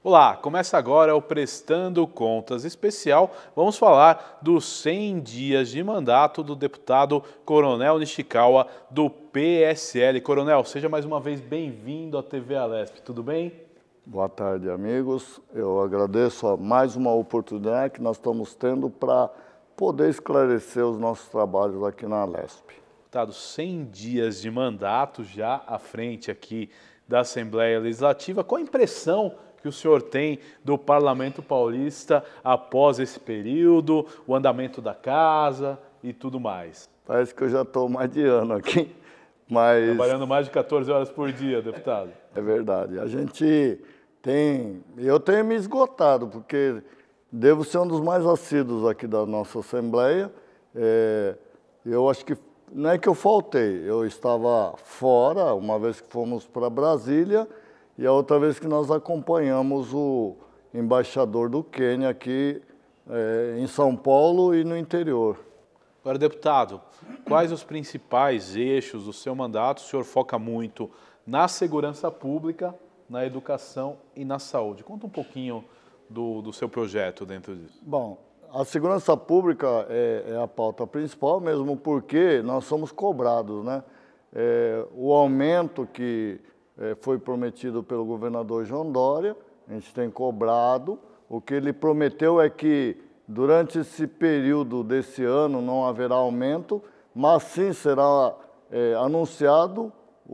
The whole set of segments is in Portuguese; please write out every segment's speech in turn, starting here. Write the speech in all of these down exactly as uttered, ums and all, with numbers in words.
Olá, começa agora o Prestando Contas especial. Vamos falar dos cem dias de mandato do deputado Coronel Nishikawa do P S L. Coronel, seja mais uma vez bem-vindo à T V Alesp, tudo bem? Boa tarde, amigos. Eu agradeço a mais uma oportunidade que nós estamos tendo para poder esclarecer os nossos trabalhos aqui na Alesp. Deputado, cem dias de mandato já à frente aqui da Assembleia Legislativa. Qual a impressão que o senhor tem do Parlamento Paulista após esse período, o andamento da casa e tudo mais? Parece que eu já estou mais de ano aqui, mas... Trabalhando mais de quatorze horas por dia, deputado. É verdade. A gente tem... Eu tenho me esgotado, porque devo ser um dos mais assíduos aqui da nossa Assembleia. É, eu acho que não é que eu faltei, eu estava fora, uma vez que fomos para Brasília, e a outra vez que nós acompanhamos o embaixador do Quênia aqui é, em São Paulo e no interior. Agora, deputado, quais os principais eixos do seu mandato? O senhor foca muito na segurança pública, na educação e na saúde. Conta um pouquinho do, do seu projeto dentro disso. Bom, a segurança pública é, é a pauta principal, mesmo porque nós somos cobrados, né? É, o aumento que é, foi prometido pelo governador João Dória, a gente tem cobrado. O que ele prometeu é que durante esse período desse ano não haverá aumento, mas sim será é, anunciado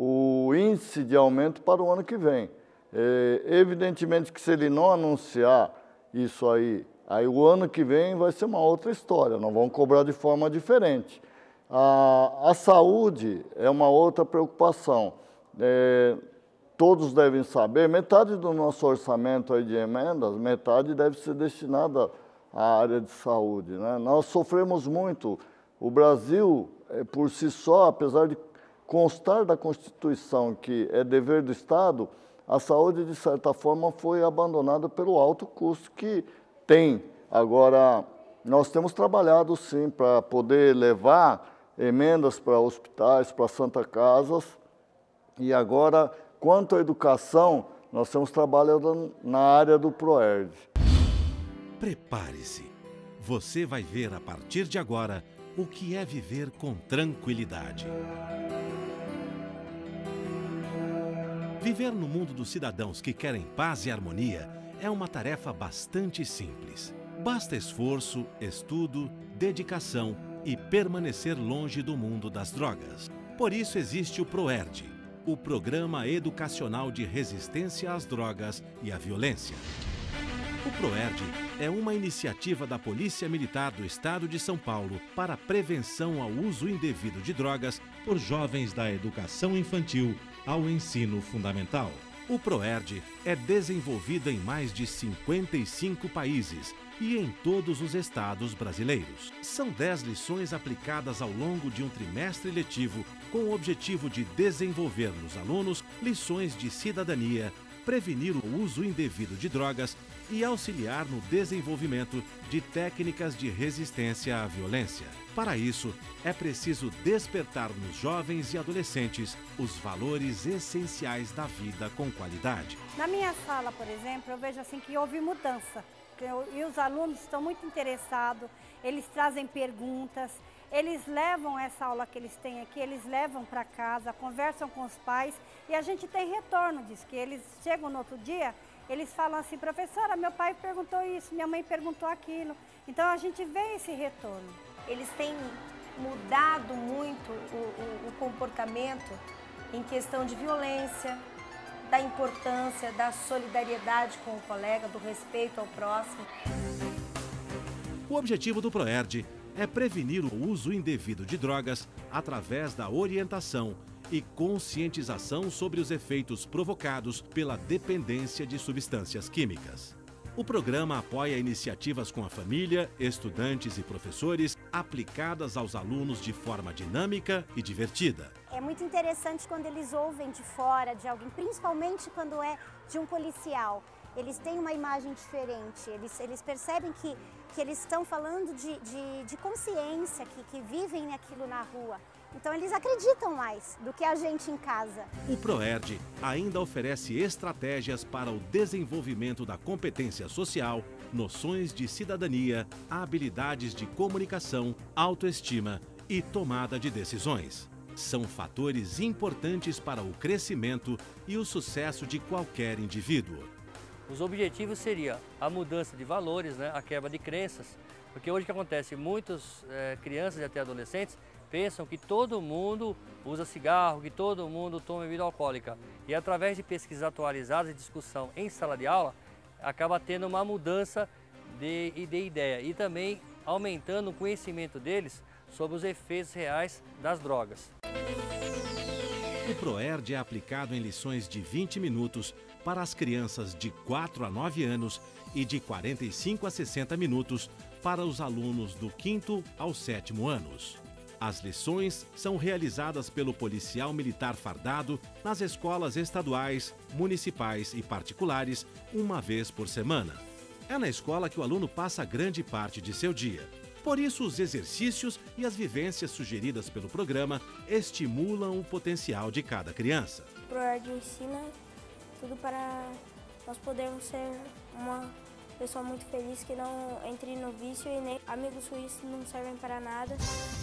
o índice de aumento para o ano que vem. É, evidentemente que se ele não anunciar isso aí, aí o ano que vem vai ser uma outra história, nós vamos cobrar de forma diferente. A, a saúde é uma outra preocupação. É, todos devem saber, metade do nosso orçamento aí de emendas, metade deve ser destinada à área de saúde, né? Nós sofremos muito. O Brasil, por si só, apesar de constar da Constituição que é dever do Estado, a saúde, de certa forma, foi abandonada pelo alto custo que tem. Agora, nós temos trabalhado, sim, para poder levar emendas para hospitais, para Santa Casas. E agora, quanto à educação, nós temos trabalhado na área do PROERD. Prepare-se. Você vai ver, a partir de agora, o que é viver com tranquilidade. Viver no mundo dos cidadãos que querem paz e harmonia é uma tarefa bastante simples. Basta esforço, estudo, dedicação e permanecer longe do mundo das drogas. Por isso existe o PROERD, o Programa Educacional de Resistência às Drogas e à Violência. O PROERD é uma iniciativa da Polícia Militar do Estado de São Paulo para a prevenção ao uso indevido de drogas por jovens da educação infantil ao ensino fundamental. O PROERD é desenvolvido em mais de cinquenta e cinco países e em todos os estados brasileiros. São dez lições aplicadas ao longo de um trimestre letivo com o objetivo de desenvolver nos alunos lições de cidadania, prevenir o uso indevido de drogas e auxiliar no desenvolvimento de técnicas de resistência à violência. Para isso, é preciso despertar nos jovens e adolescentes os valores essenciais da vida com qualidade. Na minha sala, por exemplo, eu vejo assim que houve mudança. E os alunos estão muito interessados, eles trazem perguntas, eles levam essa aula que eles têm aqui, eles levam para casa, conversam com os pais e a gente tem retorno disso, que eles chegam no outro dia, eles falam assim, professora, meu pai perguntou isso, minha mãe perguntou aquilo. Então a gente vê esse retorno. Eles têm mudado muito o, o, o comportamento em questão de violência, da importância, da solidariedade com o colega, do respeito ao próximo. O objetivo do PROERD é prevenir o uso indevido de drogas através da orientação e conscientização sobre os efeitos provocados pela dependência de substâncias químicas. O programa apoia iniciativas com a família, estudantes e professores, aplicadas aos alunos de forma dinâmica e divertida. É muito interessante quando eles ouvem de fora de alguém, principalmente quando é de um policial. Eles têm uma imagem diferente, eles, eles percebem que que eles estão falando de, de, de consciência, que, que vivem aquilo na rua. Então eles acreditam mais do que a gente em casa. O ProERD ainda oferece estratégias para o desenvolvimento da competência social, noções de cidadania, habilidades de comunicação, autoestima e tomada de decisões. São fatores importantes para o crescimento e o sucesso de qualquer indivíduo. Os objetivos seriam a mudança de valores, né, a quebra de crenças, porque hoje o que acontece, muitas é, crianças e até adolescentes pensam que todo mundo usa cigarro, que todo mundo toma bebida alcoólica. E através de pesquisas atualizadas e discussão em sala de aula, acaba tendo uma mudança de, de ideia e também aumentando o conhecimento deles sobre os efeitos reais das drogas. O ProERD é aplicado em lições de vinte minutos para as crianças de quatro a nove anos e de quarenta e cinco a sessenta minutos para os alunos do quinto ao sétimo anos. As lições são realizadas pelo policial militar fardado nas escolas estaduais, municipais e particulares uma vez por semana. É na escola que o aluno passa grande parte de seu dia. Por isso, os exercícios e as vivências sugeridas pelo programa estimulam o potencial de cada criança. O ProERD ensina tudo para nós podermos ser uma pessoa muito feliz, que não entre no vício e nem amigos suíços não servem para nada.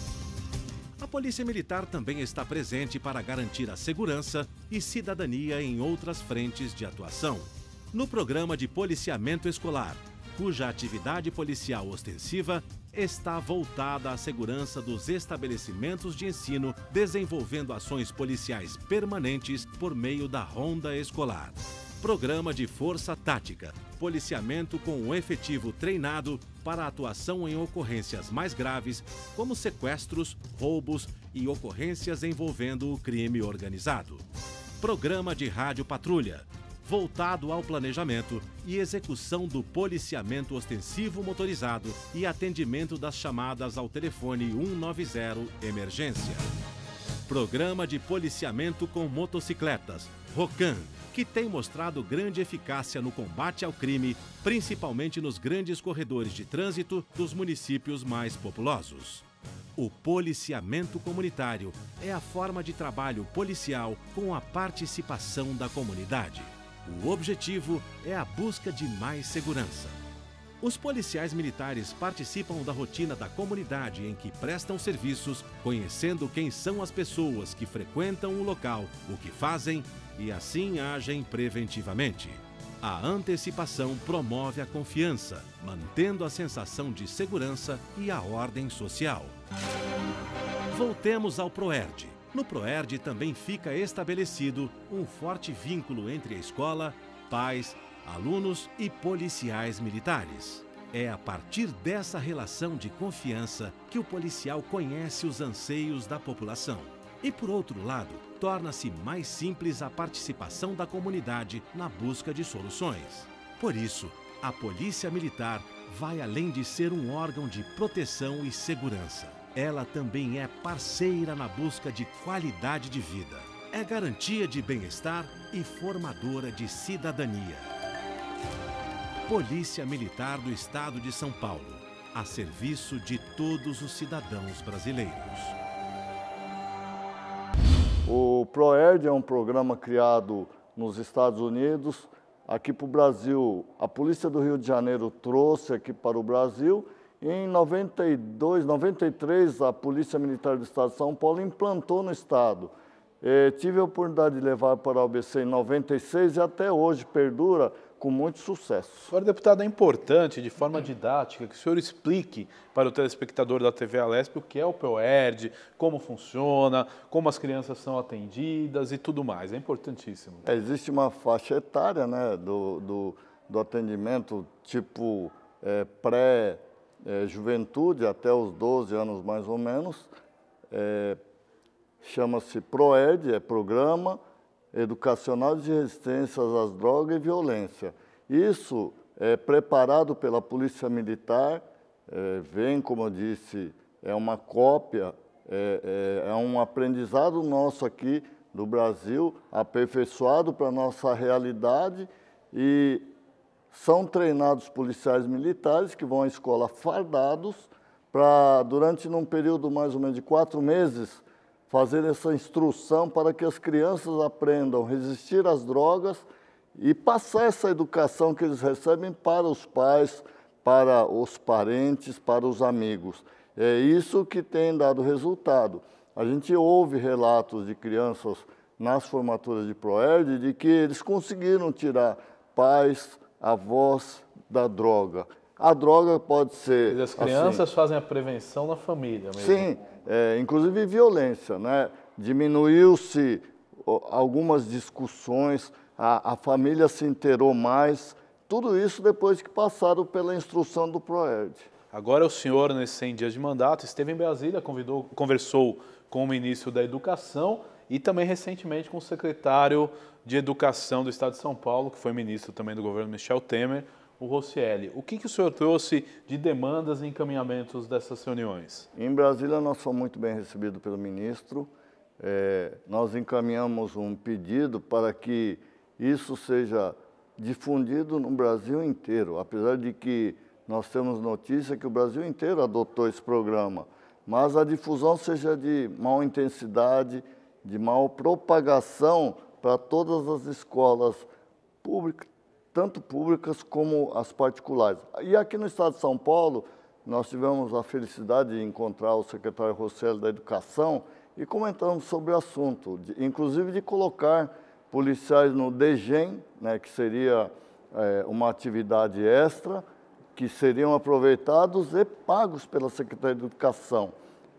A Polícia Militar também está presente para garantir a segurança e cidadania em outras frentes de atuação. No programa de policiamento escolar, cuja atividade policial ostensiva está voltada à segurança dos estabelecimentos de ensino, desenvolvendo ações policiais permanentes por meio da ronda escolar. Programa de Força Tática, policiamento com um efetivo treinado para atuação em ocorrências mais graves, como sequestros, roubos e ocorrências envolvendo o crime organizado. Programa de Rádio Patrulha, voltado ao planejamento e execução do policiamento ostensivo motorizado e atendimento das chamadas ao telefone cento e noventa emergência. Programa de policiamento com motocicletas, ROCAM, que tem mostrado grande eficácia no combate ao crime, principalmente nos grandes corredores de trânsito dos municípios mais populosos. O policiamento comunitário é a forma de trabalho policial com a participação da comunidade. O objetivo é a busca de mais segurança. Os policiais militares participam da rotina da comunidade em que prestam serviços, conhecendo quem são as pessoas que frequentam o local, o que fazem e assim agem preventivamente. A antecipação promove a confiança, mantendo a sensação de segurança e a ordem social. Voltemos ao ProERD. No ProERD também fica estabelecido um forte vínculo entre a escola, pais, alunos e policiais militares. É a partir dessa relação de confiança que o policial conhece os anseios da população. E, por outro lado, torna-se mais simples a participação da comunidade na busca de soluções. Por isso, a Polícia Militar vai além de ser um órgão de proteção e segurança. Ela também é parceira na busca de qualidade de vida. É garantia de bem-estar e formadora de cidadania. Polícia Militar do Estado de São Paulo, a serviço de todos os cidadãos brasileiros. O ProERD é um programa criado nos Estados Unidos. Aqui para o Brasil, a Polícia do Rio de Janeiro trouxe aqui para o Brasil. Em noventa e dois, noventa e três, a Polícia Militar do Estado de São Paulo implantou no Estado. Eh, tive a oportunidade de levar para o A B C em noventa e seis e até hoje perdura com muito sucesso. Agora, deputado, é importante, de forma didática, que o senhor explique para o telespectador da T V Alesp o que é o ProERD, como funciona, como as crianças são atendidas e tudo mais. É importantíssimo. É, existe uma faixa etária, né, do, do, do atendimento, tipo é, pré... É, juventude, até os doze anos mais ou menos, é, chama-se ProERD, é Programa Educacional de Resistência às Drogas e Violência. Isso é preparado pela Polícia Militar, é, vem, como eu disse, é uma cópia, é, é, é um aprendizado nosso aqui do Brasil, aperfeiçoado para a nossa realidade e são treinados policiais militares que vão à escola fardados para, durante um período mais ou menos de quatro meses, fazer essa instrução para que as crianças aprendam a resistir às drogas e passar essa educação que eles recebem para os pais, para os parentes, para os amigos. É isso que tem dado resultado. A gente ouve relatos de crianças nas formaturas de ProERD de que eles conseguiram tirar pais, avós da droga. A droga pode ser... As crianças assim, fazem a prevenção na família mesmo. Sim, é, inclusive violência, né? Diminuiu-se algumas discussões, a, a família se inteirou mais, tudo isso depois que passaram pela instrução do ProERD. Agora o senhor, nesses cem dias de mandato, esteve em Brasília, convidou, conversou com o ministro da Educação e também recentemente com o secretário de Educação do Estado de São Paulo, que foi ministro também do governo Michel Temer, o Roscielli. O que, que o senhor trouxe de demandas e encaminhamentos dessas reuniões? Em Brasília nós fomos muito bem recebidos pelo ministro. É, nós encaminhamos um pedido para que isso seja difundido no Brasil inteiro, apesar de que nós temos notícia que o Brasil inteiro adotou esse programa, mas a difusão seja de maior intensidade, de maior propagação para todas as escolas públicas, tanto públicas como as particulares. E aqui no estado de São Paulo, nós tivemos a felicidade de encontrar o secretário Roscielli da Educação e comentamos sobre o assunto, de, inclusive de colocar policiais no DEGEM, né, que seria é, uma atividade extra, que seriam aproveitados e pagos pela Secretaria de Educação.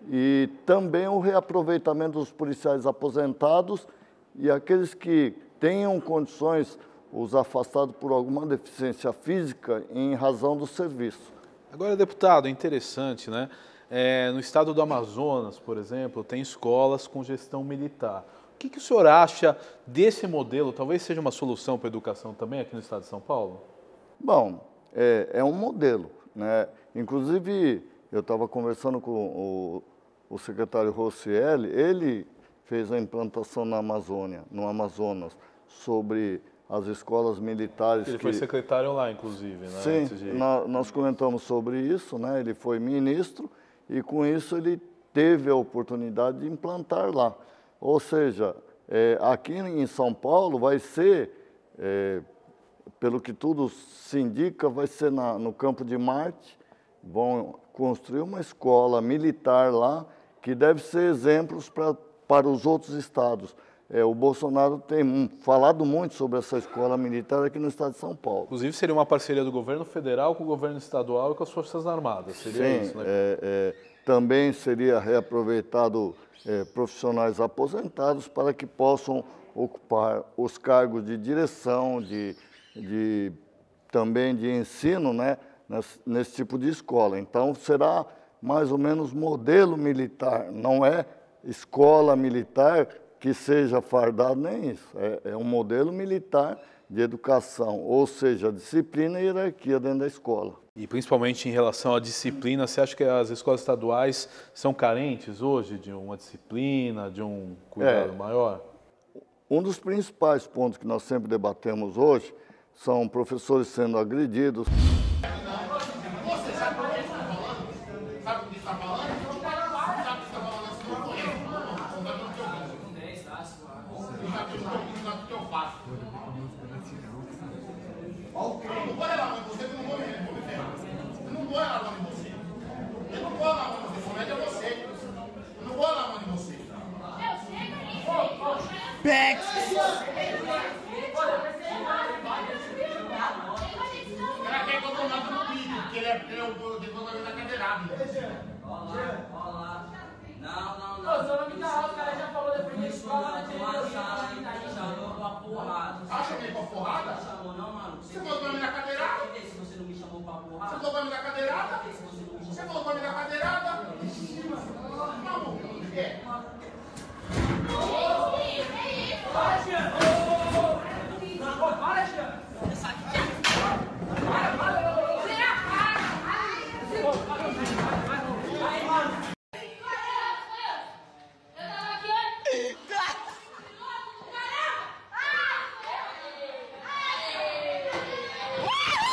E também o reaproveitamento dos policiais aposentados e aqueles que tenham condições, os afastados por alguma deficiência física em razão do serviço. Agora, deputado, é interessante, né? É, no estado do Amazonas, por exemplo, tem escolas com gestão militar. O que, que o senhor acha desse modelo? Talvez seja uma solução para a educação também aqui no estado de São Paulo? Bom, é, é um modelo, né? Inclusive, eu estava conversando com o, o secretário Roscielli, ele fez a implantação na Amazônia, no Amazonas, sobre as escolas militares. Ele que... foi secretário lá, inclusive, né? Sim, de... nós, nós comentamos sobre isso, né? Ele foi ministro e com isso ele teve a oportunidade de implantar lá. Ou seja, é, aqui em São Paulo vai ser, é, pelo que tudo se indica, vai ser na, no Campo de Marte, vão construir uma escola militar lá que deve ser exemplos pra, para os outros estados. É, o Bolsonaro tem falado muito sobre essa escola militar aqui no estado de São Paulo. Inclusive seria uma parceria do governo federal com o governo estadual e com as Forças Armadas, seria Sim, isso, né? É, é, também seria reaproveitado é, profissionais aposentados para que possam ocupar os cargos de direção, de, de, também de ensino, né, nesse, nesse tipo de escola. Então será mais ou menos modelo militar, não é escola militar que seja fardado, nem isso. É, é um modelo militar de educação, ou seja, disciplina e hierarquia dentro da escola. E principalmente em relação à disciplina, você acha que as escolas estaduais são carentes hoje de uma disciplina, de um cuidado é, maior? Um dos principais pontos que nós sempre debatemos hoje são professores sendo agredidos. Você sabe o que está falando? Sabe o que está falando? Sabe o que está falando? Sabe o que eu faço? Eu não vou levar em você, eu não vou me Eu não vou levar em você. Eu não vou levar em você, somente é você. Eu não vou levar em você. Bex! Ela quer que eu tomate no vídeo, porque ele é o desenvolvimento da cadeirada. Olha lá. Não, não, não. Ô, seu nome tá alto, o cara já falou depois da escola, chamou pra porrada. Ah, chamei pra porrada? Chamou, não, mano. Você falou pra mim da cadeirada? Se você não me chamou pra porrada. Você falou pra mim da cadeirada? Você falou pra mim da cadeirada? Não, é. Para, Jean! Para, Jean! Para, para! Aí, mano! Ah!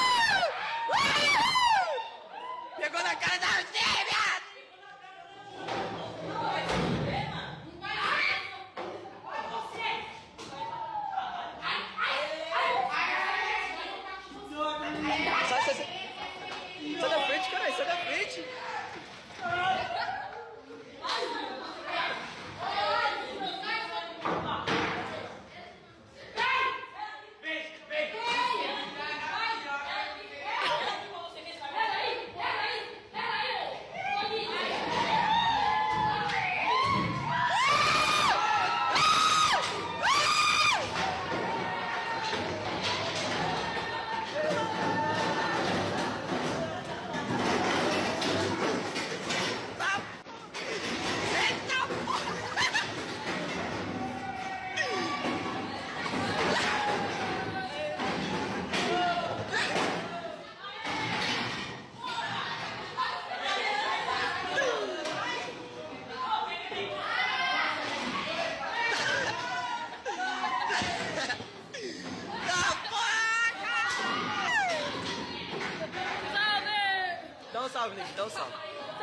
salve, Nick, dá um salve.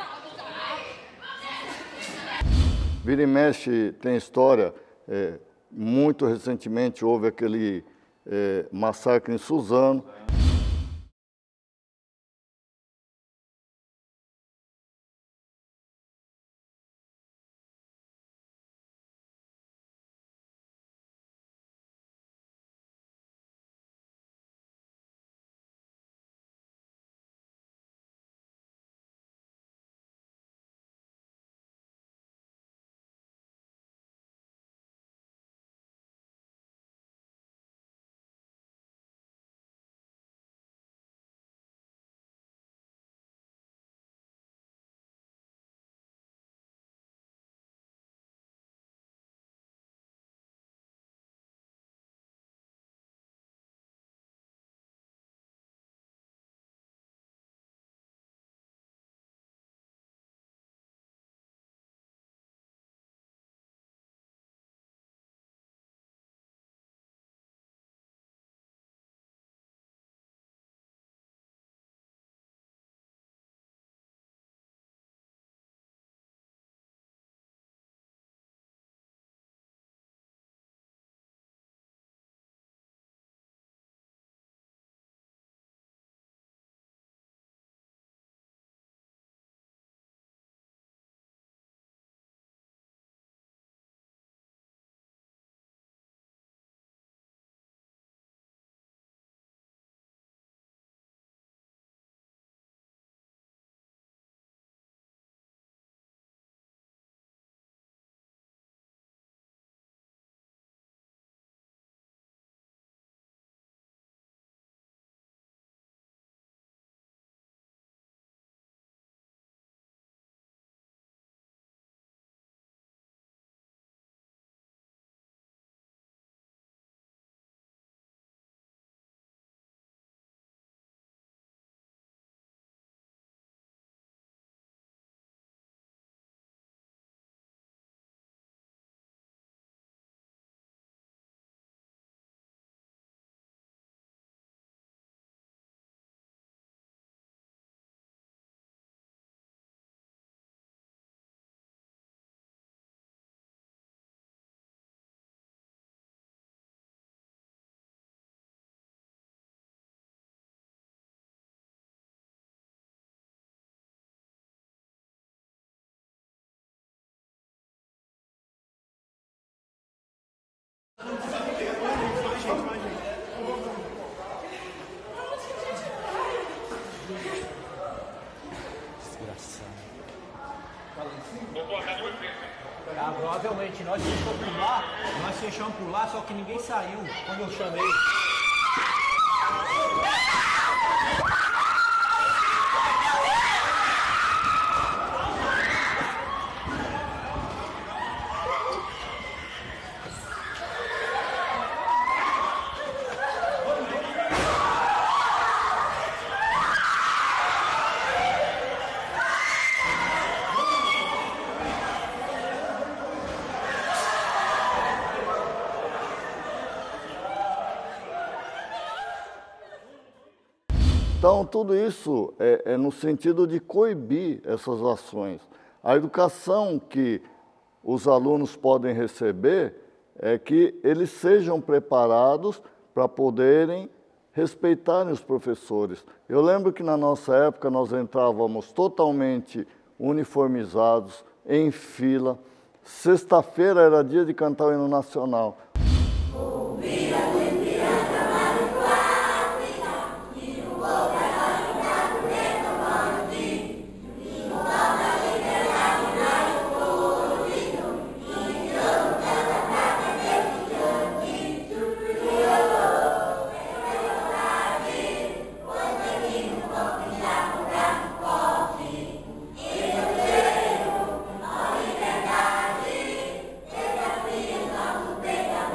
Vira e mexe tem história. É, muito recentemente houve aquele é, massacre em Suzano. Ah, provavelmente nós fechamos por lá, nós fechamos por lá, só que ninguém saiu quando eu chamei. Então, tudo isso é, é no sentido de coibir essas ações. A educação que os alunos podem receber é que eles sejam preparados para poderem respeitarem os professores. Eu lembro que na nossa época nós entrávamos totalmente uniformizados, em fila. Sexta-feira era dia de cantar o hino nacional. Pegar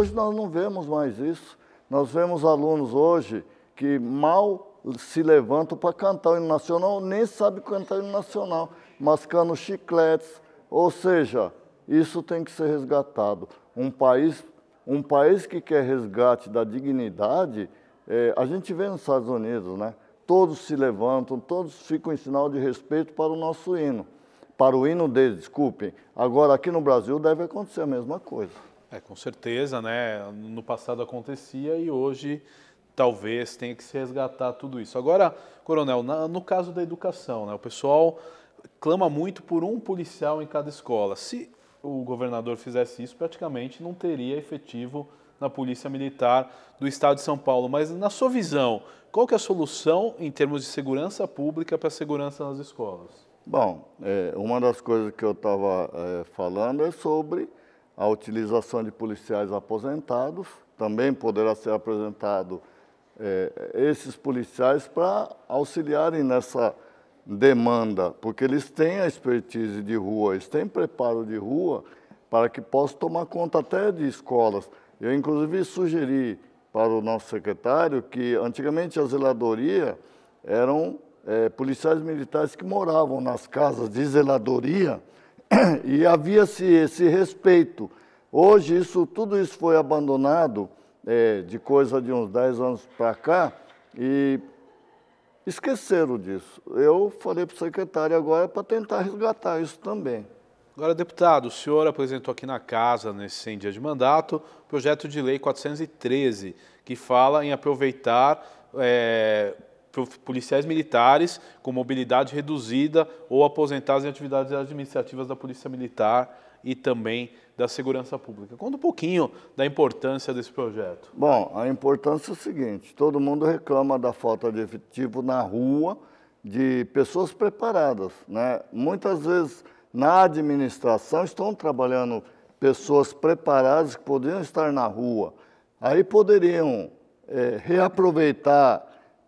Hoje nós não vemos mais isso. Nós vemos alunos hoje que mal se levantam para cantar o hino nacional, nem sabem cantar o hino nacional, mascando chicletes. Ou seja, isso tem que ser resgatado. Um país, um país que quer resgate da dignidade, é, a gente vê nos Estados Unidos, né? Todos se levantam, todos ficam em sinal de respeito para o nosso hino. Para o hino deles, desculpem. Agora, aqui no Brasil, deve acontecer a mesma coisa. É, com certeza, né? No passado acontecia e hoje talvez tenha que se resgatar tudo isso. Agora, Coronel, na, no caso da educação, né? O pessoal clama muito por um policial em cada escola. Se o governador fizesse isso, praticamente não teria efetivo na Polícia Militar do Estado de São Paulo. Mas, na sua visão, qual que é a solução em termos de segurança pública para a segurança nas escolas? Bom, é, uma das coisas que eu estava é, falando é sobre a utilização de policiais aposentados. Também poderá ser apresentado é, esses policiais para auxiliarem nessa demanda, porque eles têm a expertise de rua, eles têm preparo de rua para que possam tomar conta até de escolas. Eu, inclusive, sugeri para o nosso secretário que, antigamente, a zeladoria eram é, policiais militares que moravam nas casas de zeladoria e havia-se esse respeito. Hoje, isso, tudo isso foi abandonado, é, de coisa de uns dez anos para cá, e esqueceram disso. Eu falei para o secretário agora para tentar resgatar isso também. Agora, deputado, o senhor apresentou aqui na casa, nesse cem dias de mandato, o projeto de lei quatrocentos e treze, que fala em aproveitar é, policiais militares com mobilidade reduzida ou aposentados em atividades administrativas da Polícia Militar e também da Segurança Pública. Conta um pouquinho da importância desse projeto. Bom, a importância é o seguinte, todo mundo reclama da falta de efetivo na rua, de pessoas preparadas, né? Muitas vezes na administração estão trabalhando pessoas preparadas que poderiam estar na rua. Aí poderiam é, reaproveitar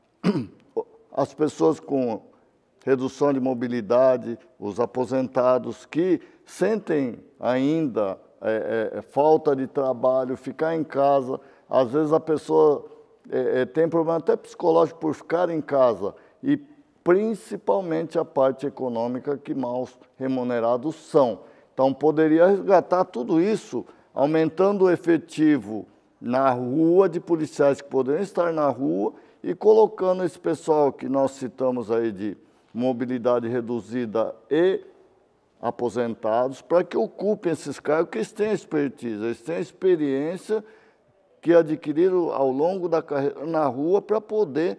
as pessoas com redução de mobilidade, os aposentados que sentem ainda é, é, falta de trabalho, ficar em casa. Às vezes a pessoa é, é, tem problema até psicológico por ficar em casa e principalmente a parte econômica que mal remunerados são. Então poderia resgatar tudo isso, aumentando o efetivo na rua de policiais que poderiam estar na rua e colocando esse pessoal que nós citamos aí de mobilidade reduzida e aposentados, para que ocupem esses cargos, que eles têm expertise, eles têm experiência que adquiriram ao longo da carreira na rua para poder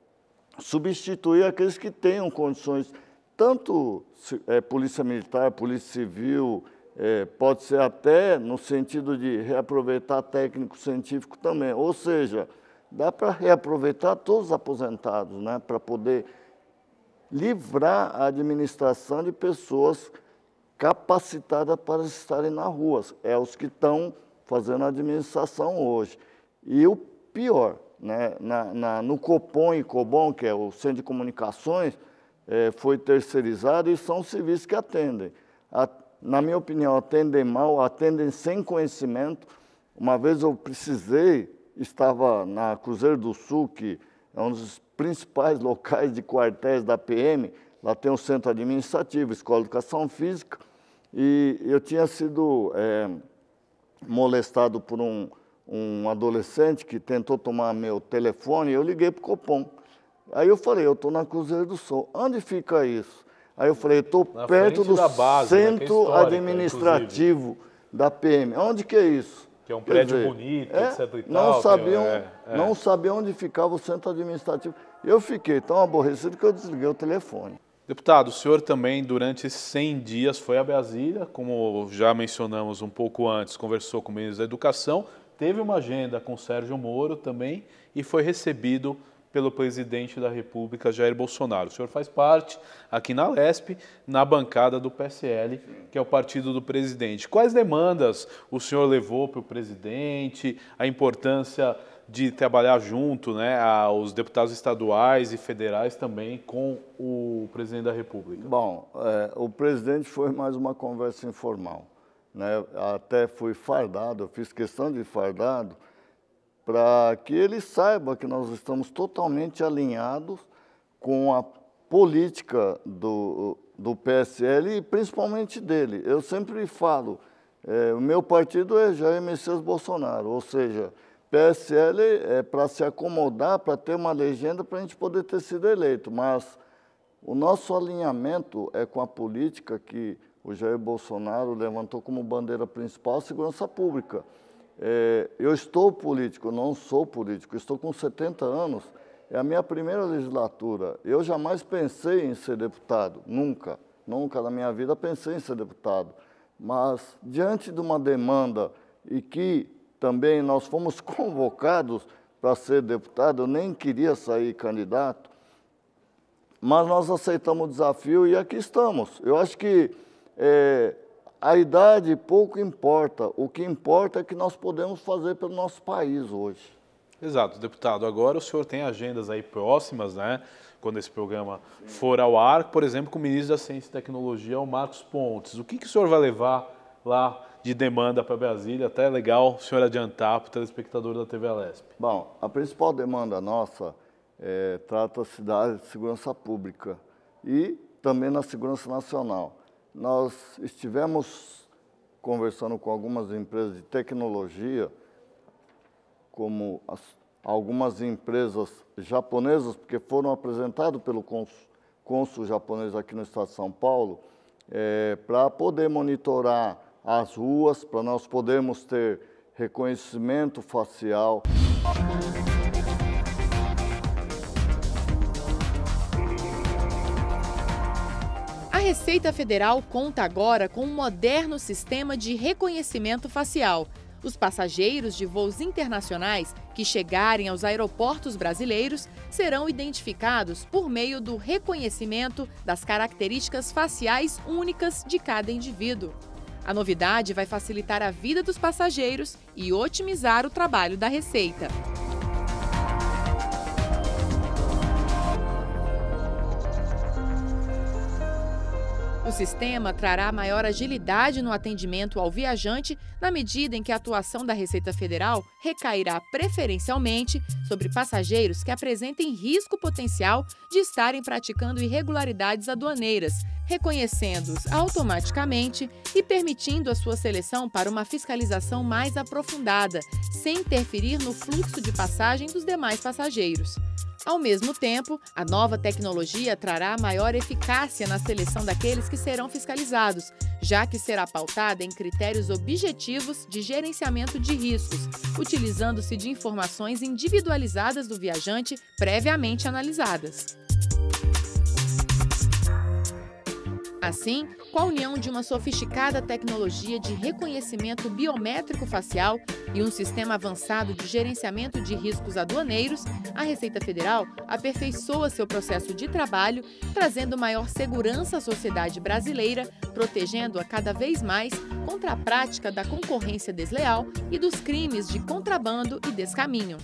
substituir aqueles que tenham condições, tanto é, polícia militar, polícia civil, é, pode ser até no sentido de reaproveitar técnico científico também, ou seja, dá para reaproveitar todos os aposentados, né, para poder livrar a administração de pessoas capacitadas para estarem na rua, é os que estão fazendo a administração hoje. E o pior, né, na, na, no Copom e Cobom, que é o Centro de Comunicações, é, foi terceirizado e são serviços que atendem. A, na minha opinião, atendem mal, atendem sem conhecimento. Uma vez eu precisei, estava na Cruzeiro do Sul, que é um dos principais locais de quartéis da P M, lá tem o Centro Administrativo, Escola de Educação Física, e eu tinha sido é, molestado por um um adolescente que tentou tomar meu telefone, eu liguei para o Copom. Aí eu falei, eu estou na Cruzeiro do Sul. Onde fica isso? Aí eu falei, estou perto do base, centro né, é administrativo inclusive. Da P M. Onde que é isso? Que é um prédio dizer, bonito, é, etc e não tal. Sabiam, é, é. Não sabiam onde ficava o centro administrativo. Eu fiquei tão aborrecido que eu desliguei o telefone. Deputado, o senhor também, durante esses cem dias, foi a Brasília, como já mencionamos um pouco antes, conversou com o ministro da Educação, teve uma agenda com Sérgio Moro também e foi recebido pelo presidente da República, Jair Bolsonaro. O senhor faz parte, aqui na Lesp, na bancada do P S L, que é o partido do presidente. Quais demandas o senhor levou para o presidente, a importância de trabalhar junto, né, aos deputados estaduais e federais também com o presidente da República? Bom, é, o presidente foi mais uma conversa informal. né? Até fui fardado, eu fiz questão de fardado, para que ele saiba que nós estamos totalmente alinhados com a política do, do P S L e principalmente dele. Eu sempre falo, é, o meu partido é Jair Messias Bolsonaro, ou seja, P S L é para se acomodar, para ter uma legenda para a gente poder ter sido eleito, mas o nosso alinhamento é com a política que o Jair Bolsonaro levantou como bandeira principal, a segurança pública. É, eu estou político, não sou político, estou com setenta anos, é a minha primeira legislatura. Eu jamais pensei em ser deputado, nunca, nunca na minha vida pensei em ser deputado. Mas, diante de uma demanda e que também nós fomos convocados para ser deputado, eu nem queria sair candidato, mas nós aceitamos o desafio e aqui estamos. Eu acho que é, a idade pouco importa, o que importa é que nós podemos fazer pelo nosso país hoje. Exato, deputado. Agora o senhor tem agendas aí próximas, né? Quando esse programa for ao ar, por exemplo, com o ministro da Ciência e Tecnologia, o Marcos Pontes. O que, que o senhor vai levar lá de demanda para Brasília? Até é legal o senhor adiantar para o telespectador da T V Alesp. Bom, a principal demanda nossa é, trata-se da área de segurança pública e também na segurança nacional. Nós estivemos conversando com algumas empresas de tecnologia, como as, algumas empresas japonesas, porque foram apresentadas pelo cônsul japonês aqui no estado de São Paulo, é, para poder monitorar as ruas, para nós podermos ter reconhecimento facial. A Receita Federal conta agora com um moderno sistema de reconhecimento facial. Os passageiros de voos internacionais que chegarem aos aeroportos brasileiros serão identificados por meio do reconhecimento das características faciais únicas de cada indivíduo. A novidade vai facilitar a vida dos passageiros e otimizar o trabalho da Receita. O sistema trará maior agilidade no atendimento ao viajante, na medida em que a atuação da Receita Federal recairá preferencialmente sobre passageiros que apresentem risco potencial de estarem praticando irregularidades aduaneiras, reconhecendo-os automaticamente e permitindo a sua seleção para uma fiscalização mais aprofundada, sem interferir no fluxo de passagem dos demais passageiros. Ao mesmo tempo, a nova tecnologia trará maior eficácia na seleção daqueles que serão fiscalizados, já que será pautada em critérios objetivos de gerenciamento de riscos, utilizando-se de informações individualizadas do viajante previamente analisadas. Assim, com a união de uma sofisticada tecnologia de reconhecimento biométrico facial e um sistema avançado de gerenciamento de riscos aduaneiros, a Receita Federal aperfeiçoa seu processo de trabalho, trazendo maior segurança à sociedade brasileira, protegendo-a cada vez mais contra a prática da concorrência desleal e dos crimes de contrabando e descaminho.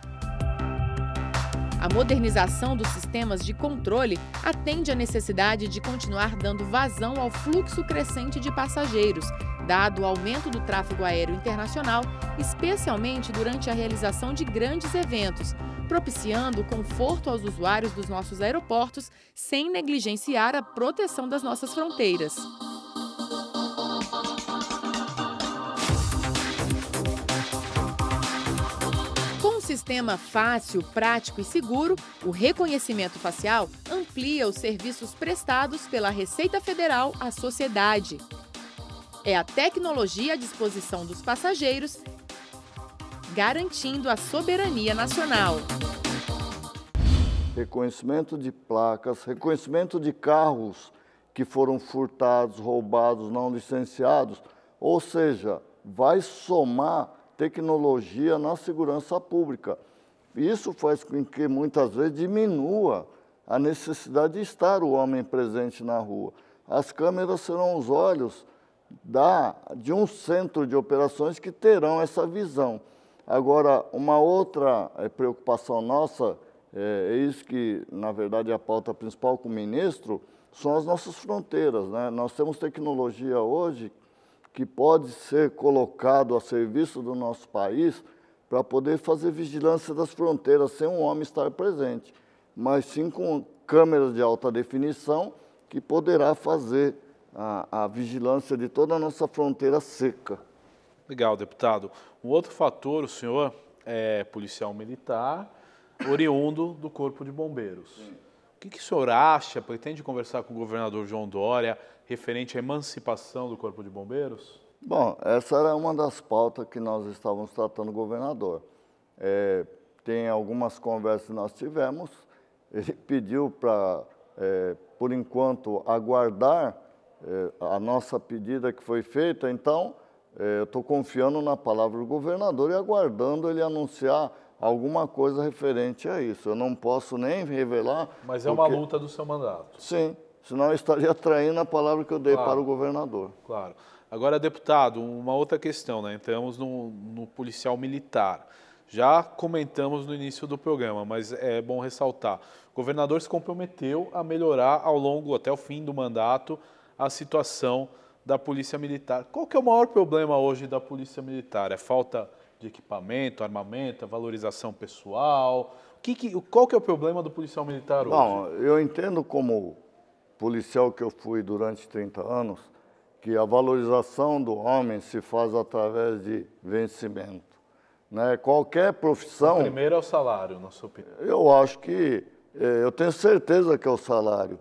A modernização dos sistemas de controle atende à necessidade de continuar dando vazão ao fluxo crescente de passageiros, dado o aumento do tráfego aéreo internacional, especialmente durante a realização de grandes eventos, propiciando o conforto aos usuários dos nossos aeroportos, sem negligenciar a proteção das nossas fronteiras. Com um sistema fácil, prático e seguro, o reconhecimento facial amplia os serviços prestados pela Receita Federal à sociedade. É a tecnologia à disposição dos passageiros, garantindo a soberania nacional. Reconhecimento de placas, reconhecimento de carros que foram furtados, roubados, não licenciados, ou seja, vai somar tecnologia na segurança pública. Isso faz com que muitas vezes diminua a necessidade de estar o homem presente na rua. As câmeras serão os olhos da, de um centro de operações que terão essa visão. Agora, uma outra é, preocupação nossa, é, é isso que, na verdade, é a pauta principal com o ministro, são as nossas fronteiras, né? Nós temos tecnologia hoje que pode ser colocado a serviço do nosso país para poder fazer vigilância das fronteiras sem um homem estar presente, mas sim com câmeras de alta definição que poderá fazer a, a vigilância de toda a nossa fronteira seca. Legal, deputado. Um outro fator, o senhor é policial militar, oriundo do Corpo de Bombeiros. Sim. O que, que o senhor acha, pretende conversar com o governador João Dória referente à emancipação do Corpo de Bombeiros? Bom, essa era uma das pautas que nós estávamos tratando com o governador. É, tem algumas conversas que nós tivemos, ele pediu para, é, por enquanto, aguardar é, a nossa pedida que foi feita, então é, eu estou confiando na palavra do governador e aguardando ele anunciar alguma coisa referente a isso. Eu não posso nem revelar... Mas é uma porque... luta do seu mandato. Sim, senão eu estaria traindo a palavra que eu dei claro. para o governador. Claro. Agora, deputado, uma outra questão, né? Entramos no, no policial militar. Já comentamos no início do programa, mas é bom ressaltar. O governador se comprometeu a melhorar ao longo, até o fim do mandato, a situação da Polícia Militar. Qual que é o maior problema hoje da Polícia Militar? É falta de equipamento, armamento, valorização pessoal? Que que, qual que é o problema do policial militar hoje? Bom, eu entendo como policial que eu fui durante trinta anos, que a valorização do homem se faz através de vencimento. Né? Qualquer profissão... O primeiro é o salário, na sua opinião. Eu acho que, eu tenho certeza que é o salário.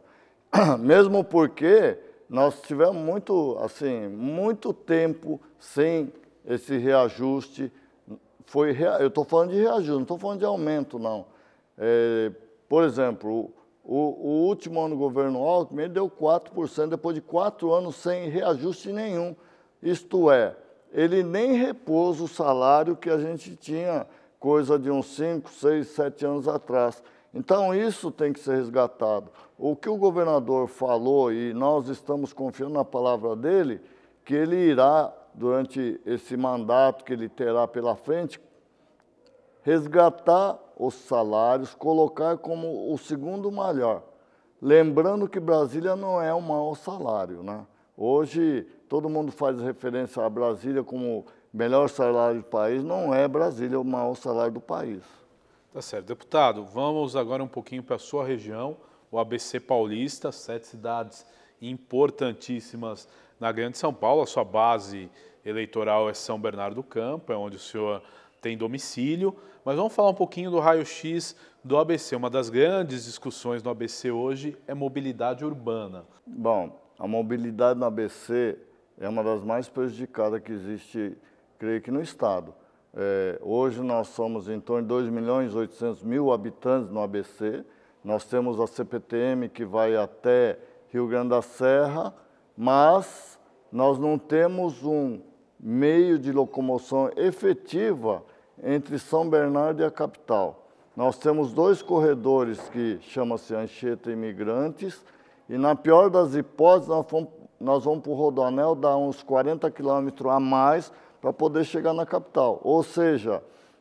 Mesmo porque nós tivemos muito, assim, muito tempo sem esse reajuste. Foi, eu estou falando de reajuste, não estou falando de aumento, não. É, por exemplo, o, o último ano do governo Alckmin, ele deu quatro por cento depois de quatro anos sem reajuste nenhum. Isto é, ele nem repôs o salário que a gente tinha, coisa de uns cinco, seis, sete anos atrás. Então, isso tem que ser resgatado. O que o governador falou, e nós estamos confiando na palavra dele, que ele irá, durante esse mandato que ele terá pela frente, resgatar os salários, colocar como o segundo maior. Lembrando que Brasília não é o maior salário, né? Hoje, todo mundo faz referência a Brasília como o melhor salário do país, não é Brasília o maior salário do país. Tá certo. Deputado, vamos agora um pouquinho para a sua região, o A B C Paulista, sete cidades importantíssimas na Grande São Paulo. A sua base eleitoral é São Bernardo do Campo, é onde o senhor tem domicílio. Mas vamos falar um pouquinho do raio-x do A B C. Uma das grandes discussões no A B C hoje é mobilidade urbana. Bom, a mobilidade no A B C é uma das mais prejudicadas que existe, creio que no estado. É, hoje nós somos em torno de dois milhões e oitocentos mil habitantes no A B C. Nós temos a C P T M que vai até Rio Grande da Serra, mas nós não temos um meio de locomoção efetiva entre São Bernardo e a capital. Nós temos dois corredores que chamam-se Anchieta e Imigrantes, e na pior das hipóteses nós vamos, nós vamos para o Rodoanel dar uns quarenta quilômetros a mais para poder chegar na capital. Ou seja,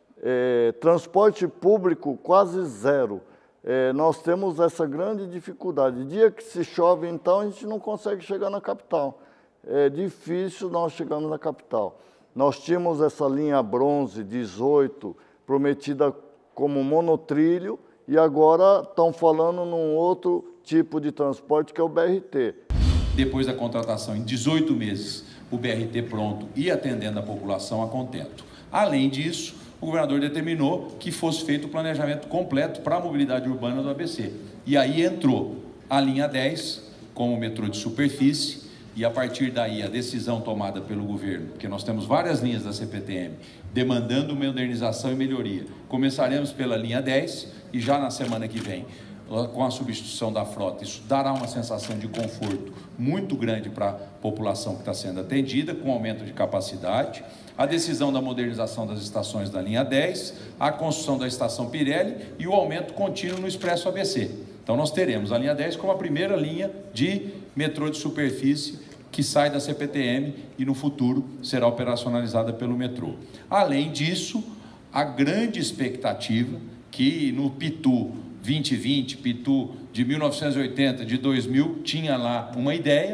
é, transporte público quase zero. É, nós temos essa grande dificuldade. Dia que se chove, então, a gente não consegue chegar na capital. É difícil nós chegarmos na capital. Nós tínhamos essa linha bronze dezoito, prometida como monotrilho, e agora estão falando num outro tipo de transporte, que é o B R T. Depois da contratação, em dezoito meses, o B R T pronto e atendendo a população a contento. Além disso, o governador determinou que fosse feito o planejamento completo para a mobilidade urbana do A B C. E aí entrou a linha dez como metrô de superfície, e a partir daí a decisão tomada pelo governo, porque nós temos várias linhas da C P T M demandando modernização e melhoria. Começaremos pela linha dez e já na semana que vem, com a substituição da frota, isso dará uma sensação de conforto muito grande para a população que está sendo atendida, com aumento de capacidade, a decisão da modernização das estações da linha dez, a construção da estação Pirelli e o aumento contínuo no Expresso A B C. Então nós teremos a linha dez como a primeira linha de metrô de superfície que sai da C P T M e no futuro será operacionalizada pelo metrô. Além disso, a grande expectativa que no Pitu vinte e vinte, Pitu de mil novecentos e oitenta, de dois mil, tinha lá uma ideia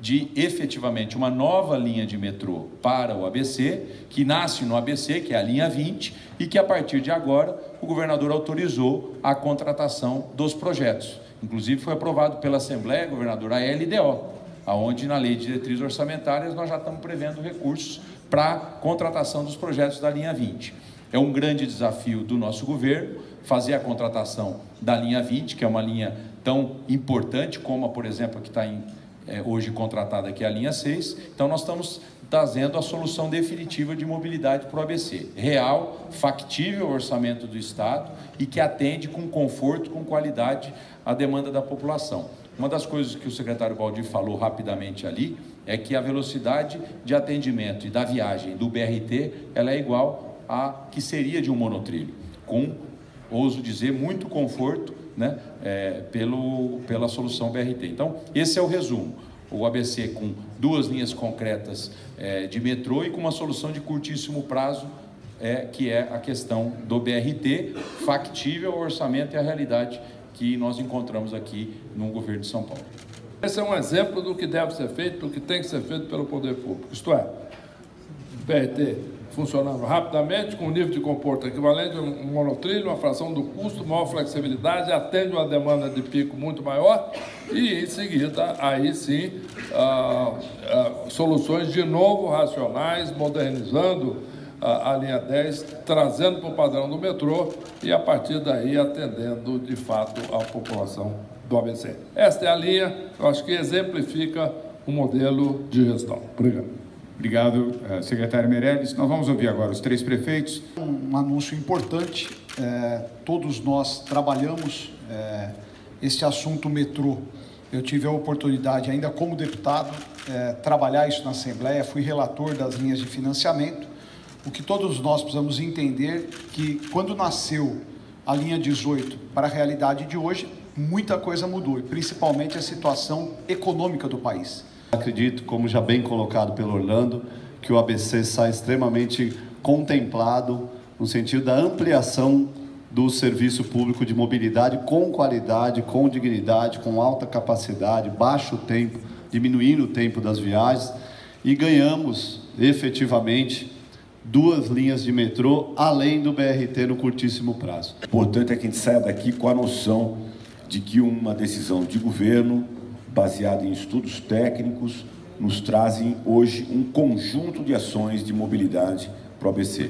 de efetivamente uma nova linha de metrô para o A B C, que nasce no A B C, que é a linha vinte, e que a partir de agora o governador autorizou a contratação dos projetos. Inclusive foi aprovado pela Assembleia, governador, a L D O, aonde na Lei de Diretrizes Orçamentárias nós já estamos prevendo recursos para a contratação dos projetos da linha vinte. É um grande desafio do nosso governo fazer a contratação da linha vinte, que é uma linha tão importante como, a, por exemplo, a que está em, é, hoje contratada aqui, a linha seis. Então, nós estamos trazendo a solução definitiva de mobilidade para o A B C. Real, factível orçamento do Estado e que atende com conforto, com qualidade a demanda da população. Uma das coisas que o secretário Baldi falou rapidamente ali é que a velocidade de atendimento e da viagem do B R T ela é igual a que seria de um monotrilho, com, ouso dizer, muito conforto, né, é, pelo, pela solução B R T. Então, esse é o resumo. O A B C com duas linhas concretas é, de metrô e com uma solução de curtíssimo prazo, é, que é a questão do B R T, factível ao orçamento e à realidade que nós encontramos aqui no governo de São Paulo. Esse é um exemplo do que deve ser feito, do que tem que ser feito pelo poder público. Isto é, o B R T funcionando rapidamente, com um nível de conforto equivalente a um monotrilho, uma fração do custo, maior flexibilidade, atende uma demanda de pico muito maior e, em seguida, aí sim, ah, ah, soluções de novo racionais, modernizando a, a linha dez, trazendo para o padrão do metrô e, a partir daí, atendendo, de fato, a população do A B C. Esta é a linha, eu acho que exemplifica o modelo de gestão. Obrigado. Obrigado, secretário Meirelles. Nós vamos ouvir agora os três prefeitos. Um anúncio importante, é, todos nós trabalhamos é, este assunto metrô. Eu tive a oportunidade, ainda como deputado, é, trabalhar isso na Assembleia, fui relator das linhas de financiamento. O que todos nós precisamos entender que quando nasceu a linha dezoito para a realidade de hoje, muita coisa mudou, e principalmente a situação econômica do país. Acredito, como já bem colocado pelo Orlando, que o A B C sai extremamente contemplado no sentido da ampliação do serviço público de mobilidade com qualidade, com dignidade, com alta capacidade, baixo tempo, diminuindo o tempo das viagens, e ganhamos efetivamente duas linhas de metrô além do B R T no curtíssimo prazo. O importante é que a gente saia daqui com a noção de que uma decisão de governo baseada em estudos técnicos, nos trazem hoje um conjunto de ações de mobilidade para o A B C.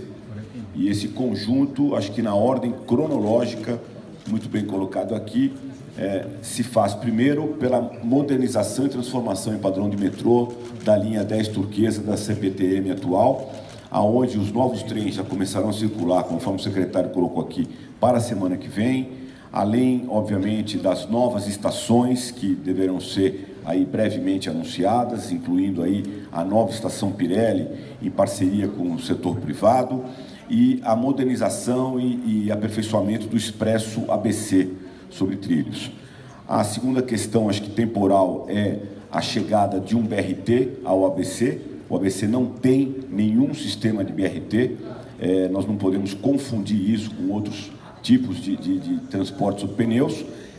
E esse conjunto, acho que na ordem cronológica, muito bem colocado aqui, é, se faz primeiro pela modernização e transformação em padrão de metrô da linha dez turquesa da C P T M atual, aonde os novos trens já começarão a circular, conforme o secretário colocou aqui, para a semana que vem, além, obviamente, das novas estações que deverão ser aí brevemente anunciadas, incluindo aí a nova estação Pirelli, em parceria com o setor privado, e a modernização e, e aperfeiçoamento do Expresso A B C sobre trilhos. A segunda questão, acho que temporal, é a chegada de um B R T ao A B C. O A B C não tem nenhum sistema de B R T, é, nós não podemos confundir isso com outros tipos de, de, de transporte sobre pneus.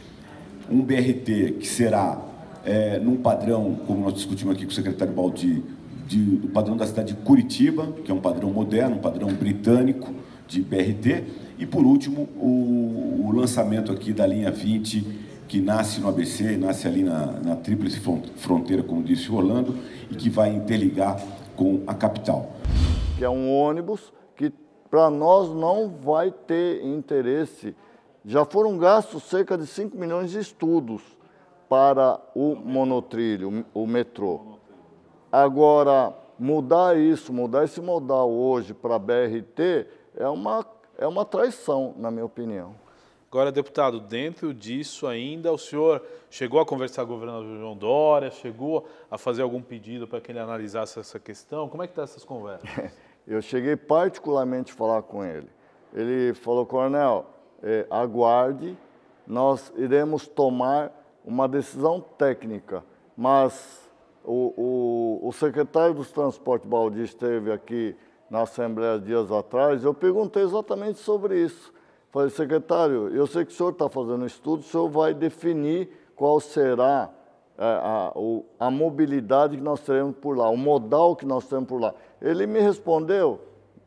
Um B R T que será é, num padrão, como nós discutimos aqui com o secretário Baldi, de, do padrão da cidade de Curitiba, que é um padrão moderno, um padrão britânico de B R T. E, por último, o, o lançamento aqui da linha vinte, que nasce no A B C, nasce ali na, na tríplice fronteira, como disse o Orlando, e que vai interligar com a capital. Que é um ônibus que, para nós, não vai ter interesse. Já foram gastos cerca de cinco milhões de estudos para o monotrilho, o metrô. Agora, mudar isso, mudar esse modal hoje para B R T é uma, é uma traição, na minha opinião. Agora, deputado, dentro disso ainda, o senhor chegou a conversar com o governador João Dória, chegou a fazer algum pedido para que ele analisasse essa questão? Como é que estão essas conversas? Eu cheguei particularmente a falar com ele. Ele falou, Coronel, é, aguarde, nós iremos tomar uma decisão técnica, mas o, o, o secretário dos Transportes, Baldi, esteve aqui na Assembleia dias atrás, eu perguntei exatamente sobre isso. Falei, secretário, eu sei que o senhor está fazendo estudo, o senhor vai definir qual será a, a, a mobilidade que nós teremos por lá, o modal que nós temos por lá. Ele me respondeu,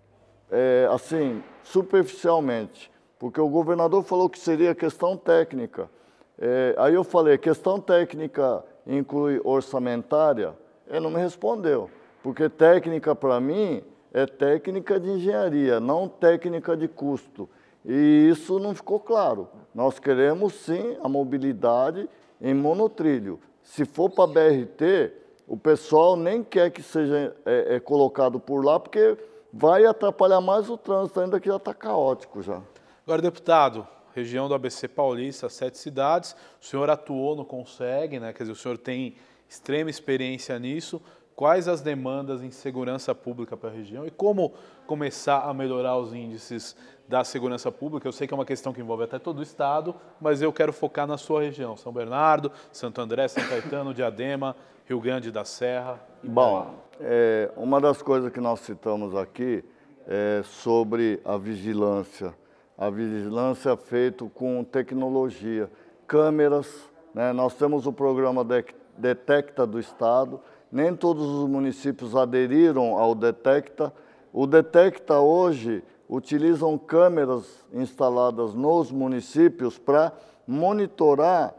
é, assim, superficialmente, porque o governador falou que seria questão técnica. É, aí eu falei, questão técnica inclui orçamentária? Ele não me respondeu, porque técnica, para mim, é técnica de engenharia, não técnica de custo. E isso não ficou claro. Nós queremos, sim, a mobilidade em monotrilho. Se for para B R T, o pessoal nem quer que seja é, é, colocado por lá, porque vai atrapalhar mais o trânsito, ainda que já está caótico já. Agora, deputado, região do A B C Paulista, sete cidades, o senhor atuou no CONSEG, né? Quer dizer, o senhor tem extrema experiência nisso. Quais as demandas em segurança pública para a região e como começar a melhorar os índices da segurança pública? Eu sei que é uma questão que envolve até todo o estado, mas eu quero focar na sua região, São Bernardo, Santo André, São Caetano, Diadema, Rio Grande da Serra. Bom, é, uma das coisas que nós citamos aqui é sobre a vigilância. A vigilância é feita com tecnologia, câmeras, né? Nós temos o programa Detecta do Estado. Nem todos os municípios aderiram ao Detecta. O Detecta hoje utilizam câmeras instaladas nos municípios para monitorar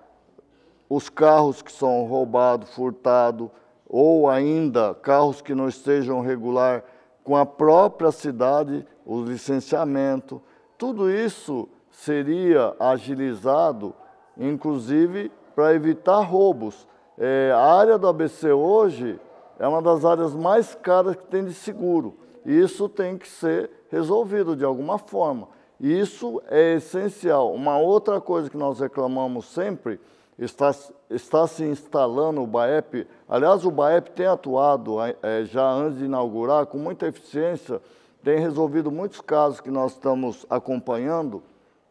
os carros que são roubados, furtados, ou ainda carros que não estejam regular com a própria cidade, o licenciamento. Tudo isso seria agilizado, inclusive, para evitar roubos. É, a área do A B C hoje é uma das áreas mais caras que tem de seguro. E isso tem que ser resolvido de alguma forma. E isso é essencial. Uma outra coisa que nós reclamamos sempre, está, está se instalando o BAEP. Aliás, o BAEP tem atuado é, já antes de inaugurar com muita eficiência, tem resolvido muitos casos que nós estamos acompanhando.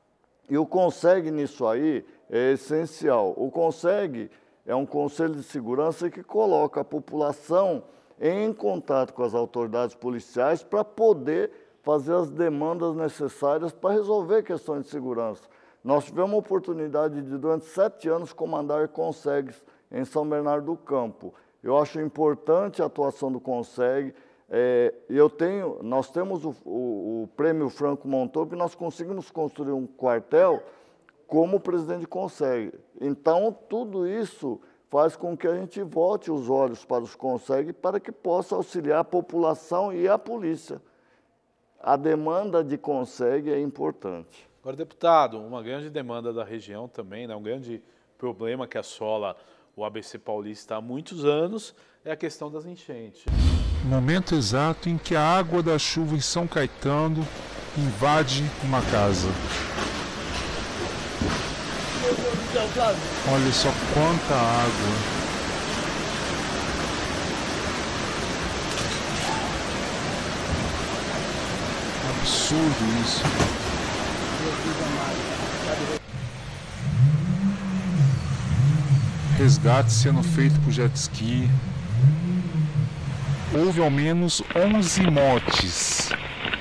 E o CONSEG nisso aí é essencial. O CONSEG é um conselho de segurança que coloca a população em contato com as autoridades policiais para poder fazer as demandas necessárias para resolver questões de segurança. Nós tivemos a oportunidade de, durante sete anos, comandar CONSEGs em São Bernardo do Campo. Eu acho importante a atuação do CONSEG. É, eu tenho, nós temos o, o, o prêmio Franco Montoro, que nós conseguimos construir um quartel como o presidente consegue. Então, tudo isso faz com que a gente volte os olhos para os CONSEG para que possa auxiliar a população e a polícia. A demanda de CONSEG é importante. Agora, deputado, uma grande demanda da região também, né, um grande problema que assola o A B C Paulista há muitos anos é a questão das enchentes. Momento exato em que a água da chuva em São Caetano invade uma casa. Olha só quanta água. Absurdo isso. Resgate sendo feito por jet ski. Houve ao menos onze mortes.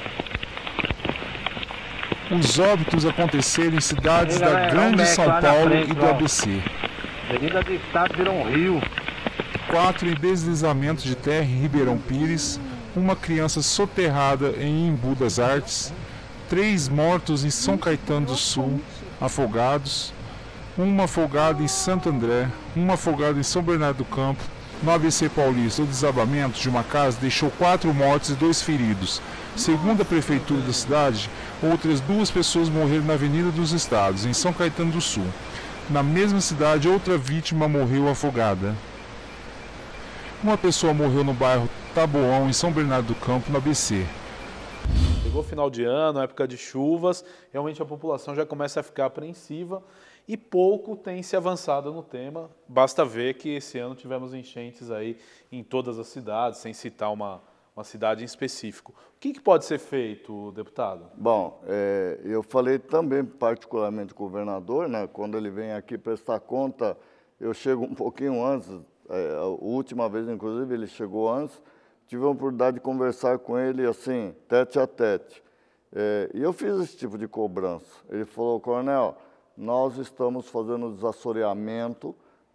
Os óbitos aconteceram em cidades da Grande São Paulo e do A B C. Avenida do Estado virou um rio. Quatro em deslizamento de terra em Ribeirão Pires, uma criança soterrada em Embu das Artes, três mortos em São Caetano do Sul, afogados, uma afogada em Santo André, uma afogada em São Bernardo do Campo. No A B C Paulista, o desabamento de uma casa deixou quatro mortos e dois feridos. Segundo a prefeitura da cidade, outras duas pessoas morreram na Avenida dos Estados, em São Caetano do Sul. Na mesma cidade, outra vítima morreu afogada. Uma pessoa morreu no bairro Taboão, em São Bernardo do Campo, no A B C. Chegou final de ano, época de chuvas, realmente a população já começa a ficar apreensiva e pouco tem se avançado no tema. Basta ver que esse ano tivemos enchentes aí em todas as cidades, sem citar uma, uma cidade em específico. O que, que pode ser feito, deputado? Bom, é, eu falei também particularmente com o governador, né, quando ele vem aqui prestar conta, eu chego um pouquinho antes, é, a última vez, inclusive, ele chegou antes, tive a oportunidade de conversar com ele assim, tete a tete. É, e eu fiz esse tipo de cobrança. Ele falou, Coronel, nós estamos fazendo o desassoreamento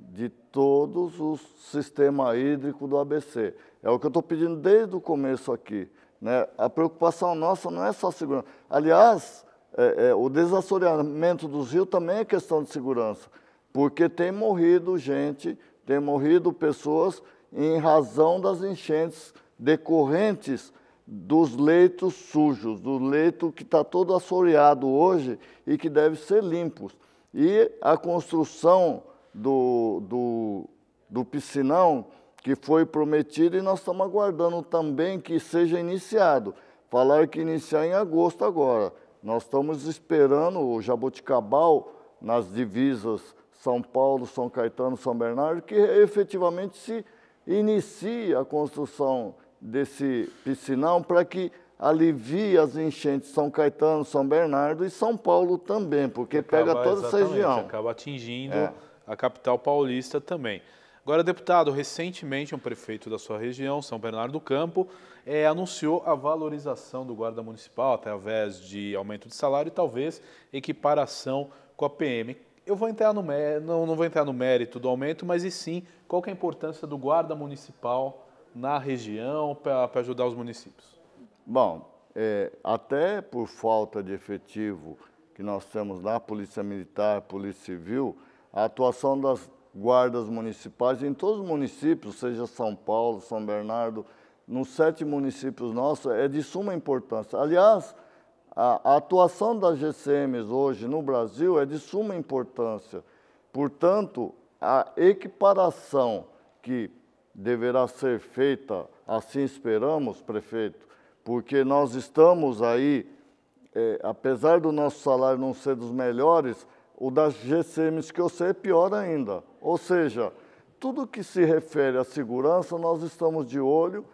de todos os sistemas hídricos do A B C. É o que eu estou pedindo desde o começo aqui, né? A preocupação nossa não é só segurança. Aliás, é, é, o desassoreamento dos rios também é questão de segurança, porque tem morrido gente, tem morrido pessoas em razão das enchentes decorrentes dos leitos sujos, do leito que está todo assoreado hoje e que deve ser limpos. E a construção do, do, do piscinão que foi prometido, e nós estamos aguardando também que seja iniciado. Falaram que iniciar em agosto agora. Nós estamos esperando o Jaboticabal nas divisas São Paulo, São Caetano, São Bernardo, que efetivamente se inicie a construção desse piscinão para que alivie as enchentes de São Caetano, São Bernardo e São Paulo também, porque acaba, pega toda essa região. Acaba atingindo é. a capital paulista também. Agora, deputado, recentemente um prefeito da sua região, São Bernardo do Campo, é, anunciou a valorização do guarda municipal através de aumento de salário e talvez equiparação com a P M. Eu vou entrar no não, não vou entrar no mérito do aumento, mas e sim, qual que é a importância do guarda municipal na região para ajudar os municípios? Bom, é, até por falta de efetivo que nós temos na Polícia Militar, Polícia Civil, a atuação das guardas municipais em todos os municípios, seja São Paulo, São Bernardo, nos sete municípios nossos, é de suma importância. Aliás, a, a atuação das G C Ms hoje no Brasil é de suma importância. Portanto, a equiparação que deverá ser feita, assim esperamos, prefeito, porque nós estamos aí, é, apesar do nosso salário não ser dos melhores, o das G C Ms que eu sei é pior ainda. Ou seja, tudo que se refere à segurança, nós estamos de olho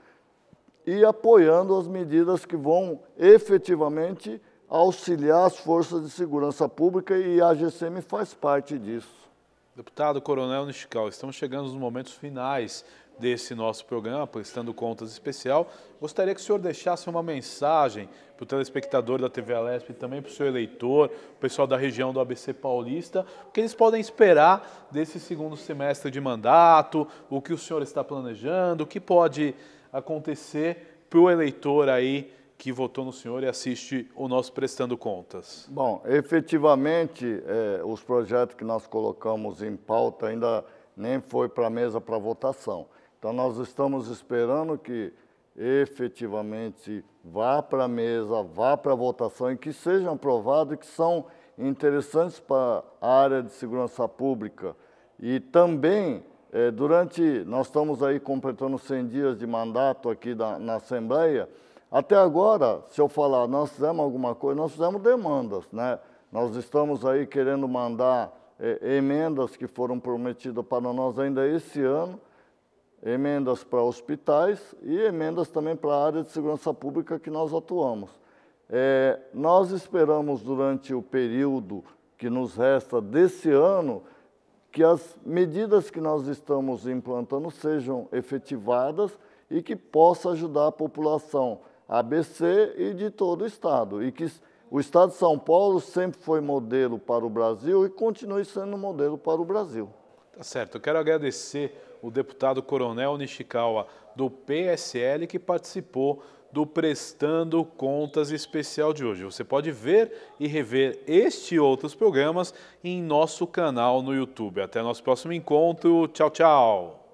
e apoiando as medidas que vão efetivamente auxiliar as forças de segurança pública, e a G C M faz parte disso. Deputado Coronel Nishikawa, estamos chegando nos momentos finais desse nosso programa, Prestando Contas Especial. Gostaria que o senhor deixasse uma mensagem para o telespectador da T V Alesp e também para o seu eleitor, o pessoal da região do A B C Paulista, o que eles podem esperar desse segundo semestre de mandato, o que o senhor está planejando, o que pode acontecer para o eleitor aí que votou no senhor e assiste o nosso Prestando Contas. Bom, efetivamente, é, os projetos que nós colocamos em pauta ainda nem foi para a mesa para votação. Então, nós estamos esperando que efetivamente vá para a mesa, vá para a votação e que sejam aprovados e que são interessantes para a área de segurança pública. E também, é, durante, nós estamos aí completando cem dias de mandato aqui da, na Assembleia. Até agora, se eu falar, nós fizemos alguma coisa, nós fizemos demandas, né? Nós estamos aí querendo mandar é, emendas que foram prometidas para nós ainda esse ano, emendas para hospitais e emendas também para a área de segurança pública que nós atuamos. É, nós esperamos, durante o período que nos resta desse ano, que as medidas que nós estamos implantando sejam efetivadas e que possa ajudar a população A B C e de todo o Estado. E que o Estado de São Paulo sempre foi modelo para o Brasil e continue sendo modelo para o Brasil. Tá certo. Eu quero agradecer o deputado Coronel Nishikawa, do P S L, que participou do Prestando Contas Especial de hoje. Você pode ver e rever este e outros programas em nosso canal no YouTube. Até nosso próximo encontro. Tchau, tchau!